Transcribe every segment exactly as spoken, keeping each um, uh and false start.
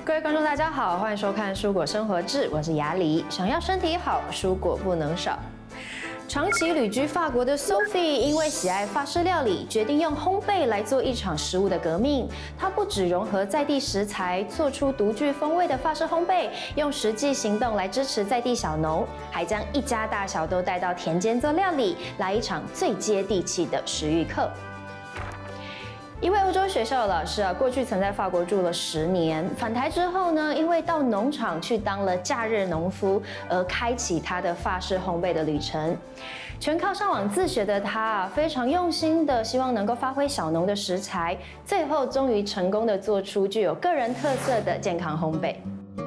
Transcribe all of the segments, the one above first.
各位观众，大家好，欢迎收看《蔬果生活志》，我是雅里。想要身体好，蔬果不能少。长期旅居法国的 Sophie 因为喜爱法式料理，决定用烘焙来做一场食物的革命。她不只融合在地食材，做出独具风味的法式烘焙，用实际行动来支持在地小农，还将一家大小都带到田间做料理，来一场最接地气的食育课。一位欧洲学校的老师啊，过去曾在法国住了十年，返台之后呢，因为到农场去当了假日农夫，而开启他的法式烘焙的旅程。全靠上网自学的他啊，非常用心的希望能够发挥小农的食材，最后终于成功的做出具有个人特色的健康烘焙。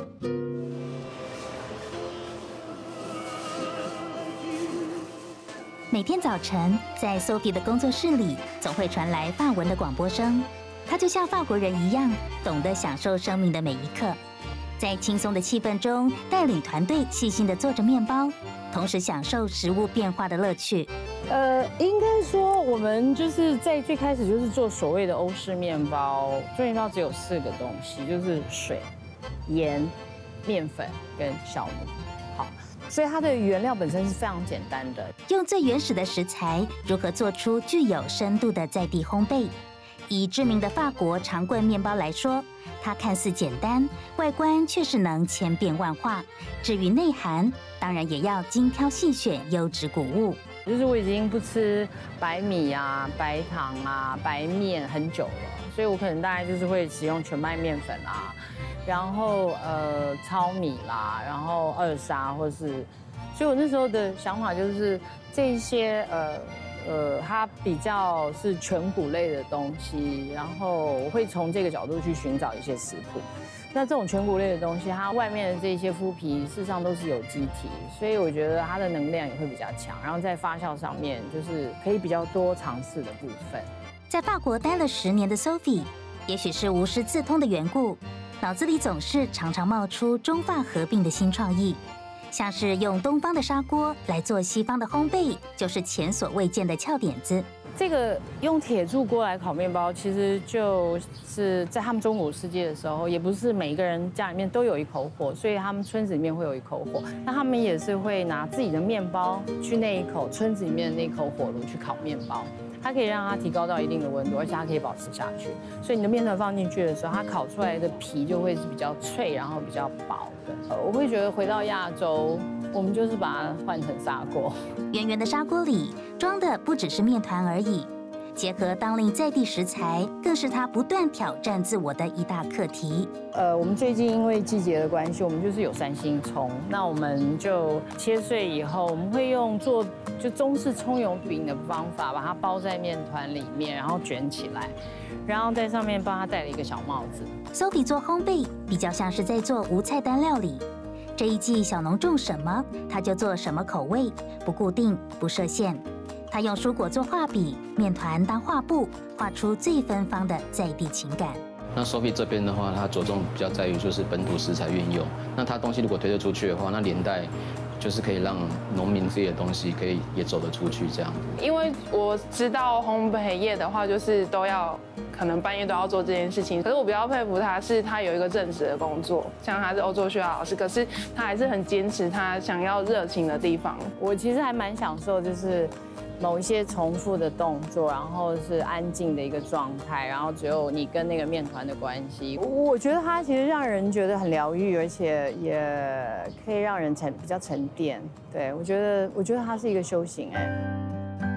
每天早晨，在 Sophie 的工作室里，总会传来法文的广播声。她就像法国人一样，懂得享受生命的每一刻，在轻松的气氛中，带领团队细心地做着面包，同时享受食物变化的乐趣。 呃，应该说我们就是在最开始就是做所谓的欧式面包，做面包只有四个东西，就是水、盐、面粉跟酵母。好。所以它的原料本身是非常简单的， 用最原始的食材，如何做出具有深度的在地烘焙？以知名的法国长棍面包来说，它看似简单，外观却是能千变万化。至于内涵，当然也要精挑细选优质谷物。 就是我已经不吃白米啊、白糖啊、白面很久了，所以我可能大概就是会使用全麦面粉啊。然后呃糙米啦，然后二砂或是，所以我那时候的想法就是这一些呃呃它比较是全谷类的东西，然后我会从这个角度去寻找一些食谱。那这种全谷类的东西，它外面的这些麸皮事实上都是有机体，所以我觉得它的能量也会比较强，然后在发酵上面就是可以比较多尝试的部分。 在法国待了十年的 Sophie， 也许是无师自通的缘故。脑子里总是常常冒出中法合并的新创意，像是用东方的砂锅来做西方的烘焙，就是前所未见的俏点子。 这个用铁铸锅来烤面包，其实就是在他们中古世纪的时候，也不是每一个人家里面都有一口火，所以他们村子里面会有一口火。那他们也是会拿自己的面包去那一口村子里面的那口火炉去烤面包。它可以让它提高到一定的温度，而且它可以保持下去。所以你的面团放进去的时候，它烤出来的皮就会是比较脆，然后比较薄的。呃，我会觉得回到亚洲，我们就是把它换成砂锅。 圆圆的砂锅里装的不只是面团而已，结合当令在地食材，更是它不断挑战自我的一大课题。 呃，我们最近因为季节的关系，我们就是有三星葱，那我们就切碎以后，我们会用做就中式葱油饼的方法，把它包在面团里面，然后卷起来，然后在上面帮它戴了一个小帽子。 Sophie 做烘焙比较像是在做无菜单料理，这一季小农种什么，他就做什么口味，不固定，不设限。他用蔬果做画笔，面团当画布，画出最芬芳的在地情感。 那 Sophie 这边的话，它着重比较在于就是本土食材运用。那它东西如果推得出去的话，那连带就是可以让农民自己的东西可以也走得出去这样。 因为我知道烘焙业的话，就是都要可能半夜都要做这件事情。可是我比较佩服他是，他有一个正职的工作，像他是欧洲学校老师，可是他还是很坚持他想要热情的地方。 我其实还蛮享受，就是某一些重复的动作，然后是安静的一个状态，然后只有你跟那个面团的关系。我觉得它其实让人觉得很疗愈，而且也可以让人沉比较沉淀。对，我觉得，我觉得它是一个修行哎。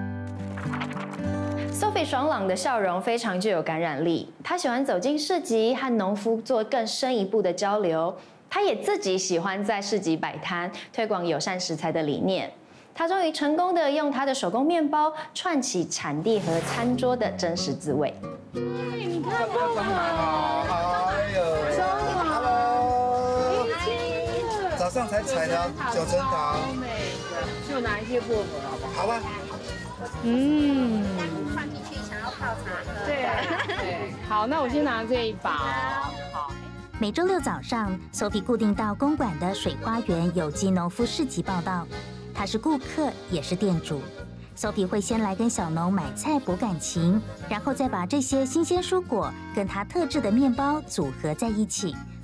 Sophie 爽朗的笑容非常具有感染力，她喜欢走进市集，和农夫做更深一步的交流。她也自己喜欢在市集摆摊，推广友善食材的理念。他终于成功的用他的手工面包串起产地和餐桌的真实滋味。 你看薄荷，哎呦，真好 ，Hello， 早上才采的九层塔， 就拿一些薄荷好不好？ 好吧。 嗯， 放进去想要泡茶喝。 对对，好，那我先拿这一把。好。 每周六早上 ，Sophie 固定到公馆的水花园有机农夫市集报道。他是顾客，也是店主。Sophie 会先来跟小农买菜博感情，然后再把这些新鲜蔬果跟他特制的面包组合在一起，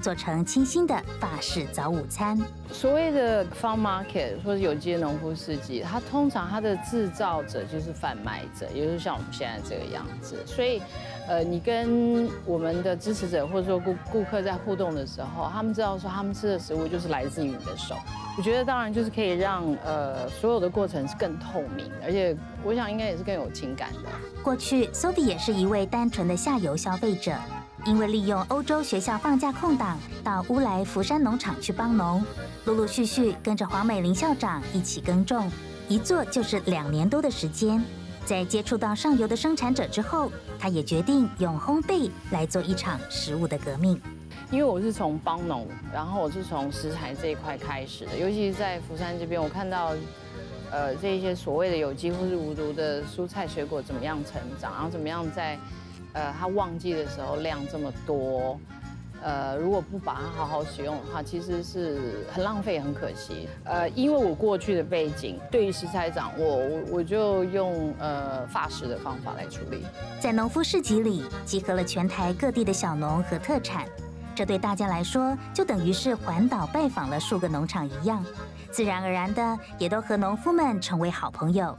做成清新的法式早午餐。 所谓的 farm market 或者有机的农夫市集，它通常它的制造者就是贩卖者，也就是像我们现在这个样子。所以，呃，你跟我们的支持者或者说顾顾客在互动的时候，他们知道说他们吃的食物就是来自于你的手。我觉得当然就是可以让呃所有的过程是更透明，而且我想应该也是更有情感的。 过去 Sophie 也是一位单纯的下游消费者，因为利用欧洲学校放假空档到乌来福山农场去帮农，陆陆续续跟着黄美玲校长一起耕种，一做就是两年多的时间。在接触到上游的生产者之后，他也决定用烘焙来做一场食物的革命。 因为我是从帮农，然后我是从食材这一块开始的，尤其是在福山这边，我看到，呃，这一些所谓的有机或是无毒的蔬菜水果怎么样成长，然后怎么样在，呃，它旺季的时候量这么多，呃，如果不把它好好使用的话，其实是很浪费、很可惜。呃，因为我过去的背景，对于食材掌握，我我就用呃法式的方法来处理。 在农夫市集里，集合了全台各地的小农和特产。这对大家来说，就等于是环岛拜访了数个农场一样，自然而然的也都和农夫们成为好朋友。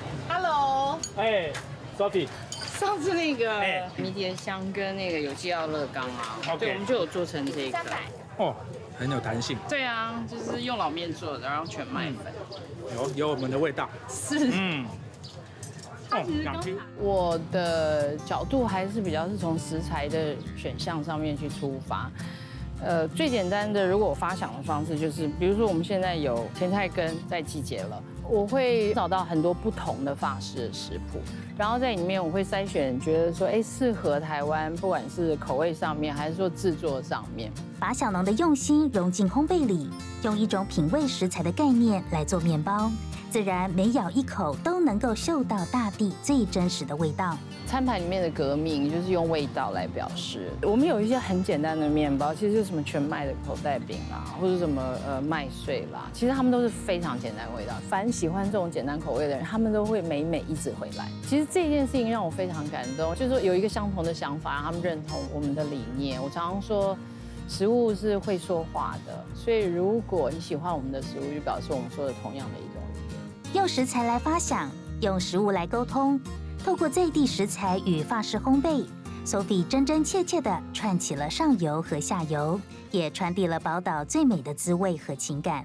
Hello， 哎 ，Sophie， 上次那个迷迭香跟那个有机奥乐冈啊， OK 对，我们就有做成这个。 哦，很有弹性。 对啊，就是用老面做的，然后全麦粉， 有有我们的味道。 是， 嗯。哦，两斤。 我的角度还是比较是从食材的选项上面去出发。呃，最简单的，如果我发想的方式就是，比如说我们现在有甜菜根在季节了，我会找到很多不同的法式的食谱，然后在里面我会筛选，觉得说，哎，适合台湾，不管是口味上面，还是说制作上面， 把小农的用心融进烘焙里，用一种品味食材的概念来做面包。自然每咬一口都能够嗅到大地最真实的味道。 餐盘里面的革命就是用味道来表示。我们有一些很简单的面包，其实就是什么全麦的口袋饼啦，或者什么呃麦穗啦，其实他们都是非常简单的味道。凡喜欢这种简单口味的人，他们都会每每一直回来。其实这件事情让我非常感动，就是说有一个相同的想法，让他们认同我们的理念。我常常说，食物是会说话的，所以如果你喜欢我们的食物，就表示我们说的同样的一种。 用食材来发想，用食物来沟通，透过在地食材与法式烘焙 ，Sophie 真真切切地串起了上游和下游，也传递了宝岛最美的滋味和情感。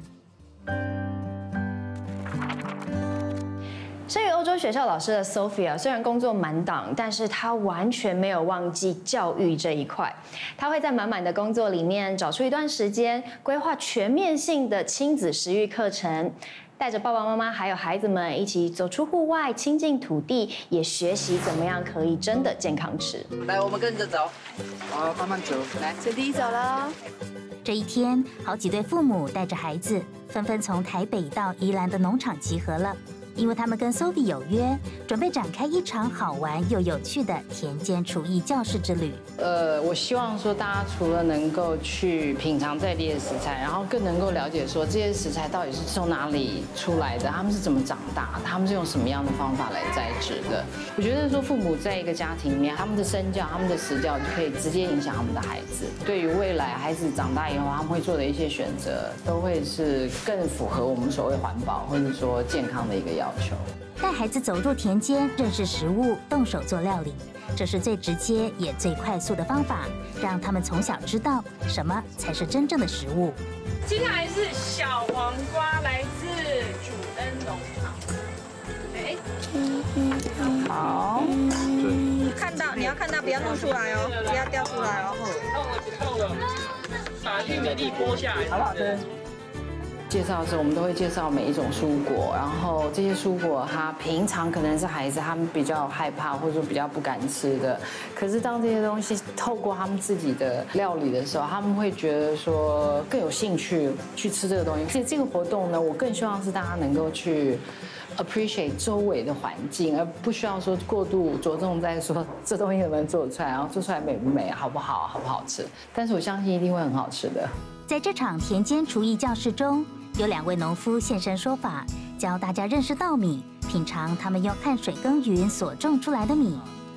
生于欧洲学校老师的 Sophie 虽然工作满档，但是她完全没有忘记教育这一块。她会在满满的工作里面找出一段时间，规划全面性的亲子食育课程。带着爸爸妈妈还有孩子们一起走出户外，亲近土地，也学习怎么样可以真的健康吃。 来，我们跟着走。 好，慢慢走。 来，小弟走了。 这一天，好几对父母带着孩子，纷纷从台北到宜兰的农场集合了。因为他们跟 Sophie 有约，准备展开一场好玩又有趣的田间厨艺教室之旅。 呃，我希望说大家除了能够去品尝在地的食材，然后更能够了解说这些食材到底是从哪里出来的，他们是怎么长大，他们是用什么样的方法来栽植的。我觉得说父母在一个家庭里面，他们的身教、他们的实教就可以直接影响他们的孩子。对于未来孩子长大以后他们会做的一些选择，都会是更符合我们所谓环保或者说健康的一个要求。 带孩子走入田间，认识食物，动手做料理，这是最直接也最快速的方法，让他们从小知道什么才是真正的食物。 接下来是小黄瓜，来自主恩农场。哎， 好， 对，看到你要看到，不要弄出来哦，不要掉出来哦。 到了，把玉米粒剥下来，好不好吃？ 介绍的时候，我们都会介绍每一种蔬果，然后这些蔬果它平常可能是孩子他们比较害怕或者说比较不敢吃的，可是当这些东西透过他们自己的料理的时候，他们会觉得说更有兴趣去吃这个东西。所以这个活动呢，我更希望是大家能够去 appreciate 周围的环境，而不需要说过度着重在说这东西能不能做出来，然后做出来美不美，好不好，好不好吃。但是我相信一定会很好吃的。 在这场田间厨艺教室中，有两位农夫现身说法，教大家认识稻米，品尝他们用汗水耕耘所种出来的米。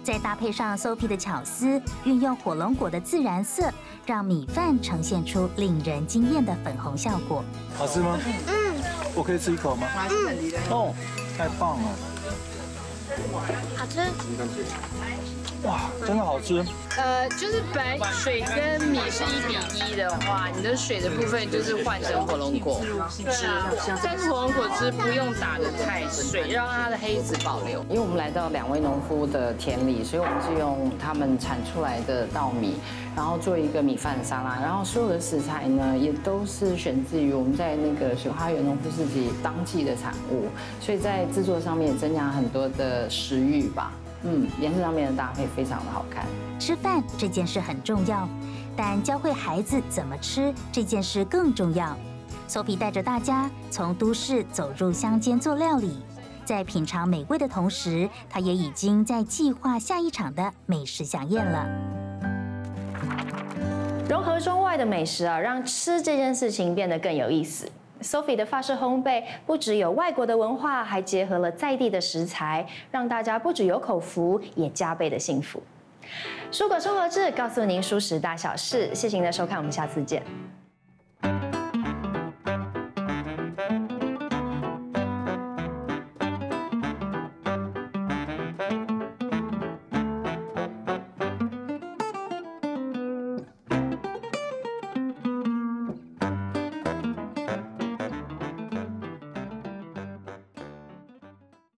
再搭配上 Sophie 的巧思，运用火龙果的自然色，让米饭呈现出令人惊艳的粉红效果。 好吃吗？嗯。我可以吃一口吗？ 嗯。 哦，太棒了。 好吃。 哇，真的好吃。 呃，就是本来水跟米是一比一的话，你的水的部分就是换成火龙果汁，但是火龙果汁不用打得太碎，让它的黑子保留。因为我们来到两位农夫的田里，所以我们是用他们产出来的稻米，然后做一个米饭沙拉，然后所有的食材呢也都是选自于我们在那个水花园农夫市集当季的产物，所以在制作上面也增加很多的食欲吧。嗯，颜色上面的搭配非常的好看。 吃饭这件事很重要，但教会孩子怎么吃这件事更重要。Sophie 带着大家从都市走入乡间做料理，在品尝美味的同时，她也已经在计划下一场的美食飨宴了。 融合中外的美食啊，让吃这件事情变得更有意思。Sophie 的法式烘焙不只有外国的文化，还结合了在地的食材，让大家不只有口福，也加倍的幸福。蔬果生活志告诉您蔬食大小事，谢谢您的收看，我们下次见。